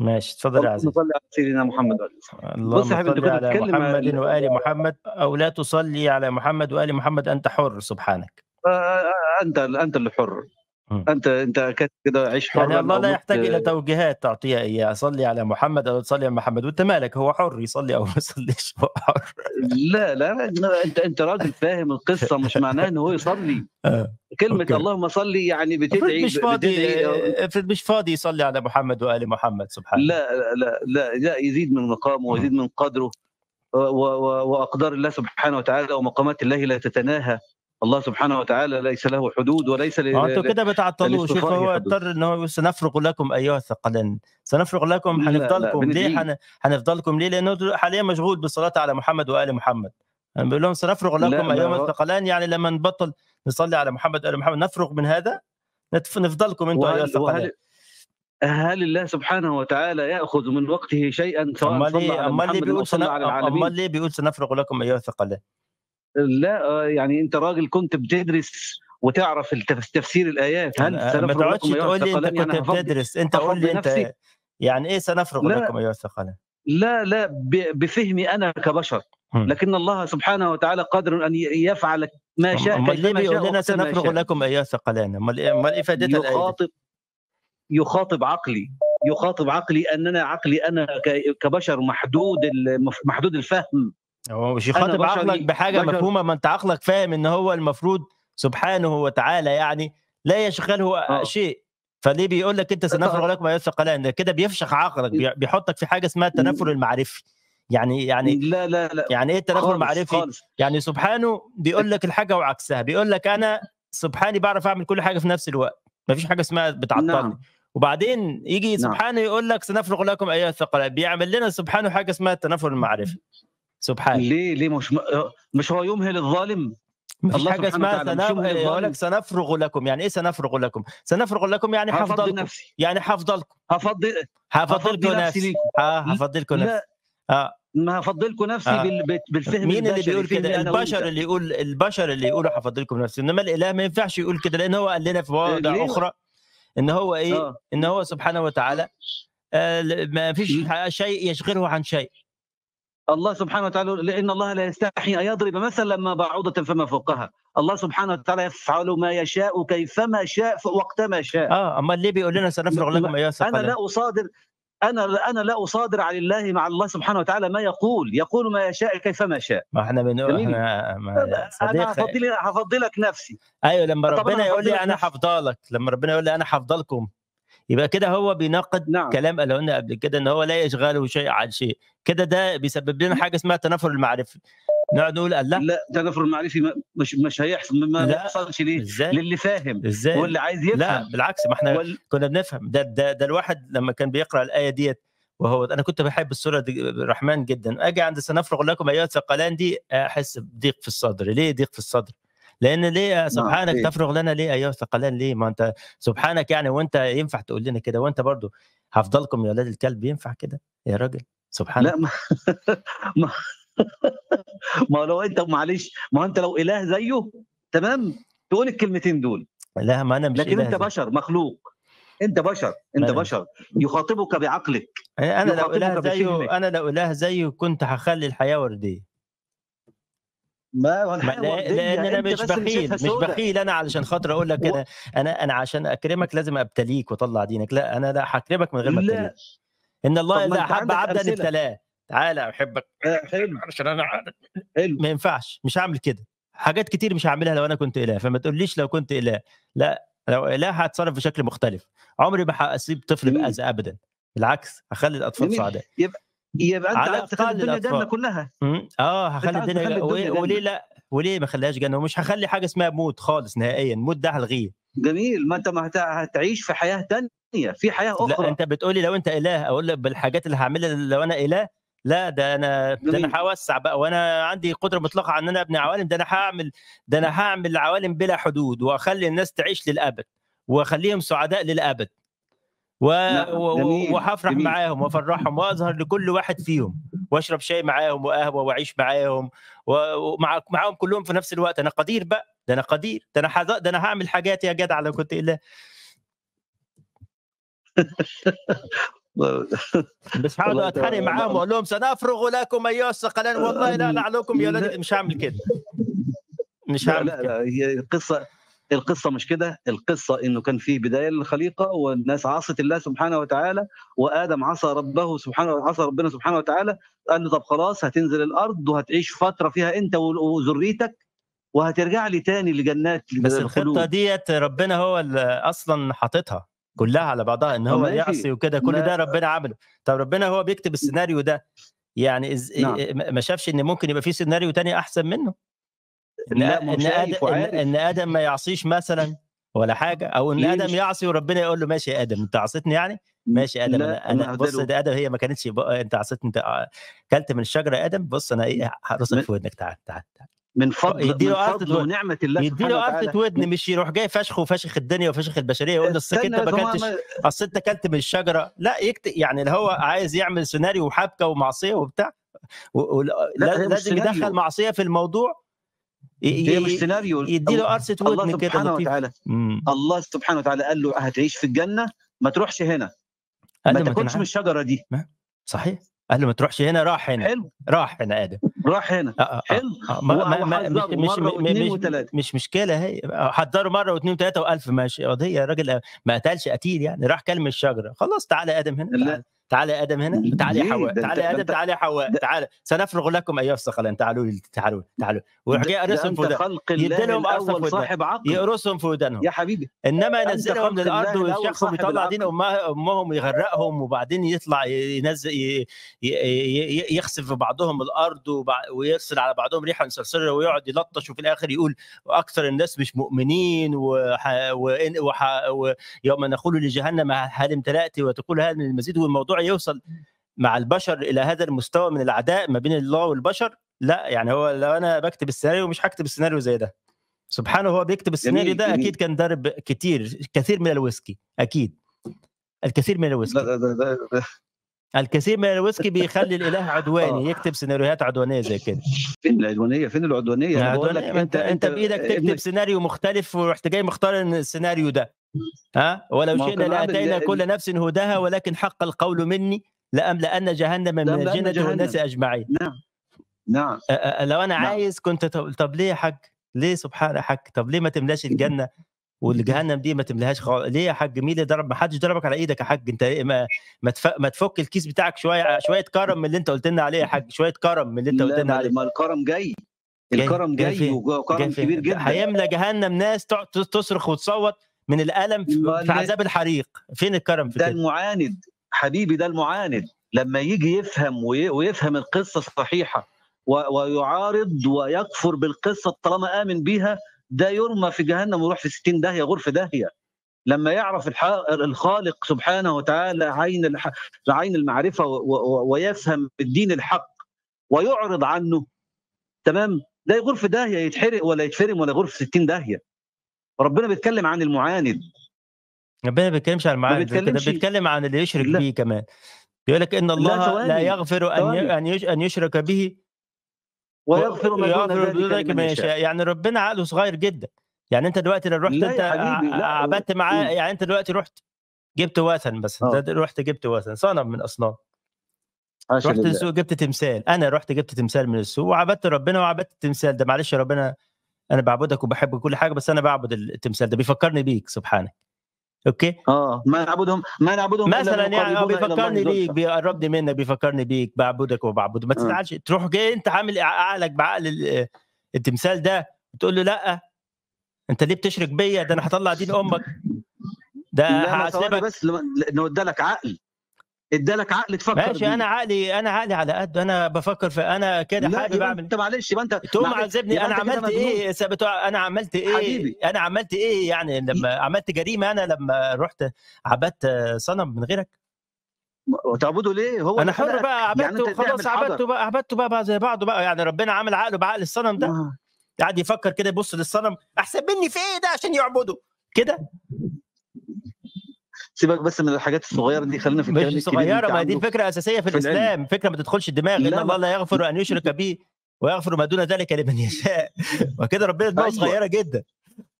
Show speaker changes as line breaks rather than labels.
ماشي، اتفضل يا
اللهم
عزيزي.
صل على سيدنا محمد وآله وصحبه. بُص
اللهم
يا حبيبي، أنت
صل
كنت
على
بتتكلم
محمد وآل محمد، أو لا تصلي على محمد وآل محمد، أنت حُر سبحانك.
أنت اللي حُر.
إمم.
أنت كده عيش
يعني
حرًا
الله
أو
لا
مُت.
يحتاج إلى توجيهات تعطيها إياه، صلِّ على محمد أو تصلِّ على محمد، وأنت مالك، هو حُر يصلي أو ما يصليش، هو حُر.
لا، لا، لا، أنت راجل فاهم القصة، مش معناها إن هو يصلّي. كلمة
أوكي.
اللهم صل يعني
افرض
بتدعي
مش فاضي
بتدعي.
افرض مش فاضي يصلي على محمد وآل محمد سبحانه.
لا، لا، لا، لا، يزيد من مقامه
إمم.
ويزيد من قدره. وأقدار الله سبحانه وتعالى ومقامات الله لا تتناهى. الله سبحانه وتعالى ليس له حدود وليس
ما هو أنتم
ل
كده بتعطّلوه، شوف
لاصطفائه
هو
حدود.
اضطر إن هو يقول سنفرغ لكم أيها الثقلان، سنفرغ لكم
لا، لا،
هنفضلكم ليه
بندعيه.
هنفضلكم ليه؟ لأنه حاليًا مشغول بالصلاة على محمد وآل محمد، أنا باقول لهم سنفرغ
لأ،
لكم
ما
أيها
هو
الثقلان، يعني لمّا نبطّل نصلي على محمد وآل محمد نفرغ من هذا، نفضلكم أنتم أيها
وهل
الثقلان.
وهل هل الله سبحانه وتعالى يأخذ من وقته شيئًا سواء صلى على محمد أو صلى على
أمّال
العالمين؟
ليه بيقول سنفرغ لكم أيها الثقلان؟
لا، يعني أنت راجل كنت بتدرس وتعرف تفسير الآيات. هل
ما
سنفرغ
تقعدش
لكم أيها
تقول لي أنت
الثقلان يعني
كنت بتدرس، أنت قُل
هافضّي
لي أنت
نفسي؟
يعني إيه سنفرغ
لا،
لكم أيها الثقلان؟
لا، لا، بفهمي أنا كبشر.
إمم.
لكن الله سبحانه وتعالى قادر أن يفعل ما شاء
أمّال ليه
كيفما
بيقول
شاء
لنا
وقت ما
سنفرغ
شاء.
لكم أيها الثقلان؟ أمّال إيه فائدتها الآية دي؟
يخاطب يخاطب عقلي. يخاطب عقلي أننا عقلي أنا كبشر محدود الفهم.
هو مش
أنا
يخاطب عقلك
بشري
بحاجة
بشر.
مفهومة، ما أنت عقلك فاهم إن هو المفروض سبحانه وتعالى يعني لا يشغله
آه.
شيء، فليه بيقول لك أنت سنفرغ لكم أيها الثقلان؟ ده كده بيفشخ عقلك، بيحطك في حاجة اسمها التنافر المعرفي، يعني
لا، لا، لأ،
يعني إيه التنافر
خالص،
المعرفي؟
خالص.
يعني سبحانه بيقول لك الحاجة وعكسها، بيقول لك أنا سبحاني باعرف أعمل كل حاجة في نفس الوقت، ما فيش حاجة اسمها بتعطّلني،
نعم،
وبعدين ييجي
نعم.
سبحانه يقول لك سنفرغ لكم أيها الثقلان، بيعمل لنا سبحانه حاجة اسمها التنافر المعرفي، سبحانه.
ليه مش هو يمهل الظالم؟
ما فيش
الله
حاجة
سبحانه
اسمها
وتعالى مش يمهل
يقول لك
الظالم؟
سنفرغ لكم، يعني إيه سنفرغ لكم؟ سنفرغ لكم يعني
هافضّي
حافضلكم،
نفسي.
يعني حافضلكم،
هافضّي
هافضّلكم
هافضّي نفسي
نفسي،
ليكم.
هافضّلكم نفسي،
لأ،
آه،
ما هافضّي لكم نفسي
آه.
بالفهم
مين اللي
البشري،
بيقول كده؟
فهمي أنا وأنت.
البشر اللي يقولوا حافظ لكم نفسي، إنما الإله ما ينفعش يقول كده، لأن هو قال لنا في مواضع
ليه
أخرى إن هو إيه،
آه.
إن هو سبحانه وتعالى ما فيش
ل
شيء يشغله عن شيء.
الله سبحانه وتعالى لإن الله لا يستحي أن يضرب مثلًا ما بعوضة فما فوقها. الله سبحانه وتعالى يفعل ما يشاء كيفما شاء وقتما شاء.
أمّال ليه بيقول لنا
م
سنفرغ
م
لكم أيها
أنا
الثقلان؟
لا أصادر أنا لا أصادر عن الله مع الله سبحانه وتعالى ما يقول ما يشاء كيفما شاء.
ما إحنا
جميل.
إحنا ما يا
أنا
صديقي،
هافضّي لك نفسي.
أيوه لمّا
طب أنا
ربنا يقول
هافضّي
لي
لك
أنا
نفسي.
هافضلك، لمّا ربنا يقول لي أنا هافضلكم، يبقى كده هو بيناقض
نعم.
كلام قاله لنا قبل كده إن هو لا يشغله شيء عن شيء، كده ده بيسبب لنا حاجة اسمها التنافر المعرفي، نقعد نقول الله!
لأ، تنافر المعرفي مش هيحصل. ما
لأ،
يحصلش ليه؟
إزاي؟
للي فاهم
إزاي؟
واللي عايز
لأ
يفهم.
بالعكس، ما إحنا
وال
كنا بنفهم، ده الواحد لمّا كان بيقرأ الآية ديّة أنا كنت باحب السورة دي الرحمن جدًا، آجي عند سنفرغ لكم أيها الثقلان دي أحس بضيق في الصدر، ليه ضيق في الصدر؟ لأن ليه
نعم.
سبحانك
إيه؟
تفرغ لنا ليه أيها الثقلان ليه؟ ما أنت سبحانك يعني وأنت ينفع تقول لنا كده، وأنت برضه هافضلكم يا ولاد الكلب ينفع كده يا راجل؟ سبحانك.
لأ، ما ما هو لو أنت معلش، ما هو أنت لو إله زيه تمام، تقول الكلمتين دول.
لا ما أنا مش
لكن
إله
أنت
زي
بشر مخلوق. أنت بشر،
ما
أنت
أنا مش
بشر. يخاطبك بعقلك.
أنا
يخاطبك بفهمك.
لو إله زيه كنت هاخلّي الحياة وردية.
ما هو
ما
الحياة
لأن
وردية،
أنا
أنت بس اللي شايفها
مش
سودا.
بخيل أنا علشان خاطر أقول لك
و
أنا عشان أكرمك لازم أبتليك وأطلّع دينك، لأ أنا لا هاكرمك من غير ما أبتليك،
لأ.
إن
طب
الله
ما
إذا
أنت
أحب
عندك
عبدًا
أمثلة.
ابتلاه، تعالَ أحبك
حلو.
علشان أنا
حلو.
ما ينفعش، مش هاعمل كده، حاجات كتير مش هاعملها لو أنا كنت إله، فما تقوليش لو كنت إله، لأ لو إله هاتصرّف بشكل مختلف، عمري ما هاسيب طفل
جميل.
بأذى أبدًا، بالعكس هاخلّي الأطفال
جميل.
سعداء،
يبقى أنت
على
عايز تخلّي
الأقل
الدنيا جنة
الأطفال.
كلّها.
هاخلّي
أنت عايز
الدنيا
تخلّي الدنيا
وليه
جنة.
لأ، وليه ما اخلّيهاش جنة؟ ومش هاخلّي حاجة اسمها موت خالص نهائيًا، الموت ده هالغيه.
جميل. ما أنت ما هتعيش في حياة تانية، في حياة
لأ،
أخرى.
أنت بتقول لي لو أنت إله، أقول لك بالحاجات اللي هاعملها لو أنا إله، لأ ده أنا
جميل.
هاوسّع بقى، وأنا عندي قدرة مطلقة على إن أنا أبني عوالم، ده أنا هاعمل عوالم بلا حدود، وأخلّي الناس تعيش للأبد، وأخلّيهم سعداء للأبد، و
نعم.
و
جميل.
وهافرح
جميل.
معاهم وأفرّحهم وأظهر لكل واحد فيهم، وأشرب شاي معاهم وقهوة وأعيش معاهم، معاهم كلّهم في نفس الوقت، أنا قدير بقى، ده أنا قدير، ده أنا هاعمل حاجات يا جدع لو كنت إله. مش هقعد اتخانق معاهم واقول لهم سنفرغ لكم ايها الثقلان، والله لا لعلكم يا ولد، مش هعمل كده، مش هعمل
لا
كده.
هي القصه مش كده. القصه انه كان في بدايه للخليقه والناس عصت الله سبحانه وتعالى، وادم عصى ربنا سبحانه وتعالى. قال له طب خلاص هتنزل الارض وهتعيش فتره فيها انت وذريتك، وهترجع لي تاني لجنات
بس الخطه
الخلود.
ديت ربنا هو اللي اصلا حاططها كلها على بعضها، ان هو
ماشي.
يعصي وكده، كل ده ربنا عمله. طب ربنا هو بيكتب السيناريو ده، يعني
نعم.
ما شافش ان ممكن يبقى في سيناريو تاني احسن منه؟
لا ما هو شايف وعارف.
ان ادم ما يعصيش مثلا ولا حاجه، او ان ادم
يمشي.
يعصي وربنا يقول له ماشي يا ادم انت عصيتني يعني، ماشي يا ادم،
لا
انا بص، ده ادم هي ما كانتش انت عصيتني، انت اكلت من الشجره يا ادم، بص انا ايه هرصك في ودنك، تعال تعال تعال.
من فضل
فضل
ونعمه الله سبحانه
يديله
وتعالى.
قرصة ودن، مش يروح جاي فشخ وفشخ الدنيا وفشخ البشريه يقول له اصل انت
استنى
ما اكلتش، اصل انت اكلت من الشجره. لا يكتب يعني اللي هو عايز يعمل سيناريو وحبكه ومعصيه وبتاع،
لا هي مش
لازم يدخل
سيناريو.
معصيه في الموضوع،
هي مش سيناريو.
يديله قرصة
الله
ودن كده
سبحانه
لطيف.
وتعالى الله سبحانه وتعالى قال له هتعيش في الجنه، ما تروحش هنا،
قال
ما
له
تاكلش من الشجره دي.
صحيح، قال له ما تروحش هنا، راح هنا.
حلو.
راح هنا ادم،
راح هنا. حلو. وحذره مره واثنين وثلاثه.
مش مشكله، هي حذره مره واثنين وثلاثه والف، ماشي قضيه، يا راجل ما قتلش قتيل يعني، راح كلم الشجره، خلاص تعالى يا ادم هنا، تعالى يا ادم هنا، تعالى يا حواء، تعالى يا ادم، تعالى يا حواء، تعالى سنفرغ لكم ايها الثقلان، تعالوا لي، تعالوا تعالوا، ويروح جاي يقرصهم في ودانهم،
يديلهم اول صاحب عقل،
يقرصهم في ودانهم
يا حبيبي.
انما ينزلهم من الارض ويشخهم يطلع دين امهم ويغرقهم، وبعدين يطلع ينزل يخسف في بعضهم الارض ويرسل على بعضهم ريحه صرصره ويقعد يلطش، وفي الاخر يقول اكثر الناس مش مؤمنين، ويوم نقول لجهنم هل امتلأت وتقول هل من المزيد، والموضوع يوصل مع البشر الى هذا المستوى من العداء ما بين الله والبشر. لا يعني هو لو انا بكتب السيناريو مش هكتب السيناريو زي ده، سبحانه هو بيكتب السيناريو ده. اكيد كان ضارب كثير من الويسكي، اكيد الكثير من الويسكي، الكثير من الويسكي بيخلي الاله عدواني يكتب سيناريوهات عدوانيه زي كده.
فين العدوانيه؟ فين العدوانيه؟ انا بقول لك
انت بايدك تكتب سيناريو مختلف ورحت جاي مختار السيناريو ده، ولو شئنا لاتينا كل نفس هداها ولكن حق القول مني لأملأن جهنم من الجنة والناس اجمعين.
نعم.
لو انا عايز كنت طب ليه يا حاج؟ ليه سبحان يا حاج؟ طب ليه ما تملاش الجنه والجهنم دي ما تملاهاش خالص؟ ليه يا حاج؟ مين اللي ضرب؟ ما حدش ضربك على ايدك يا حاج، انت ما تفك الكيس بتاعك شويه كرم من اللي انت قلت لنا عليه يا حاج، شويه كرم من اللي انت قلت لنا عليه.
ما الكرم جاي، الكرم جاي وكرم كبير جدا.
هيملى جهنم ناس تقعد تصرخ وتصوت من الالم في عذاب الحريق. فين الكرم في
ده
كده؟
المعاند حبيبي، ده المعاند لما يجي يفهم ويفهم القصه الصحيحه ويعارض ويكفر بالقصه طالما امن بيها، ده يرمى في جهنم ويروح في 60 داهيه، غرفه داهيه. لما يعرف الخالق سبحانه وتعالى عين المعرفه ويفهم الدين الحق ويعرض عنه، تمام، ده يغور في داهيه، يتحرق ولا يتفرم ولا يغور في 60 داهيه. ربنا بيتكلم عن المعاند،
ربنا ما بيتكلمش عن المعاند كده، بيتكلم عن اللي يشرك به كمان. بيقول لك ان الله لا يغفر ان يشرك به
ويغفر ما دون ذلك
لمن يشاء. يعني ربنا عقله صغير جدا. يعني انت دلوقتي لو رحت انت عبدت معاه، يعني انت دلوقتي رحت جبت وثن بس، رحت جبت وثن صنم من اصنام، رحت السوق جبت تمثال، انا رحت جبت تمثال من السوق وعبدت ربنا وعبدت التمثال ده. معلش يا ربنا انا بعبدك وبحب كل حاجه، بس انا بعبد التمثال ده، بيفكرني بيك سبحانك. اوكي،
ما نعبدهم
مثلا يعني بيفكرني بيك، بيقربني منك، بيفكرني بيك، بعبدك وبعبده. ما تزعلش، تروح جاي انت عامل عقلك بعقل التمثال ده وتقول له لا انت ليه بتشرك بيا؟ ده انا هطلع دين امك، ده هعذبك.
بس انه ادالك عقل، ادالك عقل تفكر
ماشي
بيه.
انا عقلي على قد، انا بفكر في انا كده حابب اعمل.
انت معلش يبقى انت
تقوم عذبني. انا عملت ايه؟ انا عملت ايه
حبيبي؟
انا عملت ايه يعني لما عملت جريمه؟ انا لما رحت عبدت صنم من غيرك
وتعبده ليه؟ هو
انا حر بقى، عبدته
يعني
خلاص، عبدته بقى زي بعضه بقى. يعني ربنا عمل عقله بعقل الصنم ده، قاعد يفكر كده، يبص للصنم احسن مني في ايه ده عشان يعبده كده.
سيبك بس من الحاجات الصغيره دي، خلينا في الكلام
مش صغيره، ما دي الفكره اساسيه في الاسلام، فكره ما تدخلش الدماغ. ان الله لا يغفر ان يشرك به ويغفر ما دون ذلك لمن يشاء، وكده ربنا دماغه صغيره جدا.